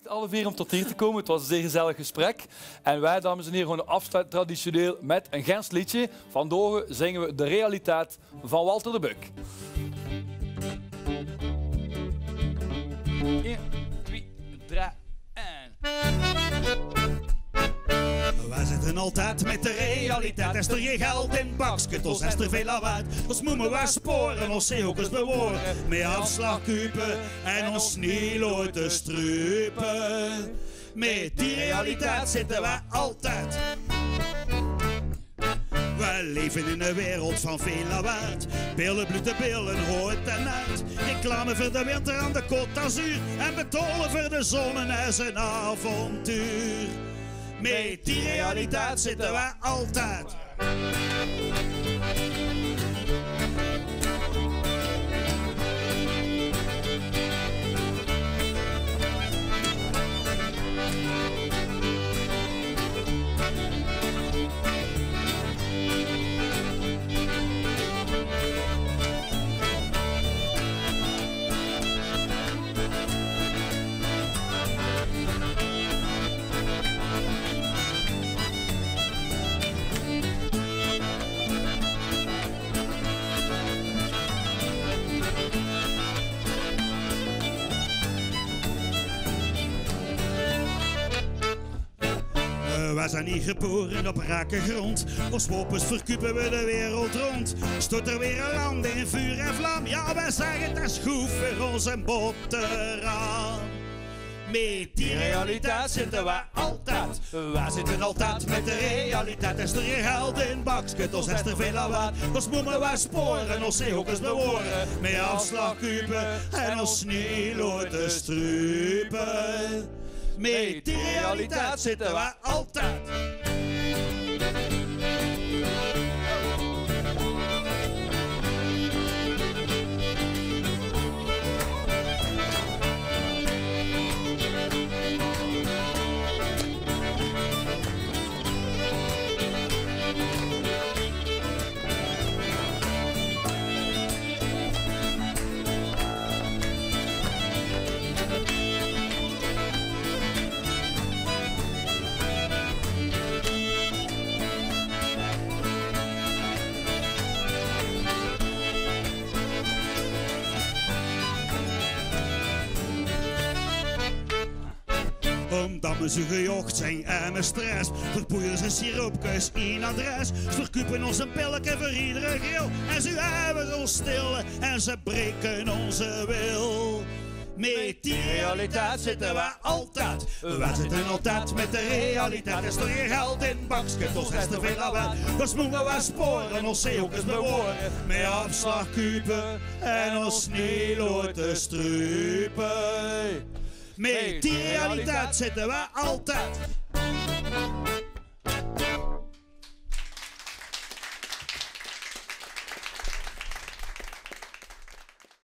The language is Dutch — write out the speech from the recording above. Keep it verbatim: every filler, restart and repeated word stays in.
Alle vier om tot hier te komen. Het was een zeer gezellig gesprek. En wij, dames en heren, gewoon de afsluit traditioneel met een Gens liedje. Van Dogen zingen we De Realiteit van Walter de Buck. één, twee, drie en... Wij zitten altijd met de realiteit. Is er je geld in baksketels, is er veel waard. Ons moeten we sporen, ons zeehokers beworen. Met afslag kupen en ons niet te strupen. Met die realiteit zitten wij altijd. Wij leven in een wereld van veel waard. Billen, bloed, billen, hoort en uit. Reclame voor de winter aan de Côte d'Azur. En betonen voor de zon en zijn avontuur. Met die realiteit zitten wij altijd. Wij zijn niet geboren op rake grond. Ons wopens verkupen we de wereld rond. Stort er weer een land in vuur en vlam. Ja, wij zeggen dat is goed voor onze boterham. Met die realiteit zitten wij altijd. Wij zitten altijd met de realiteit. Is er je geld in baksketels, is er veel waard. Ons moeten wij sporen, ons zeehokers beworen. Met afslag kupen en ons sneeuw te strupen. Met die realiteit zitten wij altijd. Omdat we zo gejocht zijn en met stress. Verpoeieren ze siroopkeus in adres. Verkupen ons een pilletje voor iedere grill. En ze hebben ons stil en ze breken onze wil. Met die realiteit zitten wij altijd. Wij zitten altijd met de realiteit. Is er je geld in baksketels, is er veel waard. Dus moeten wij sporen, ons zeehokers beworen. Met afslag kupen en ons sneeuw te strupen. Met die realiteit zitten wij altijd.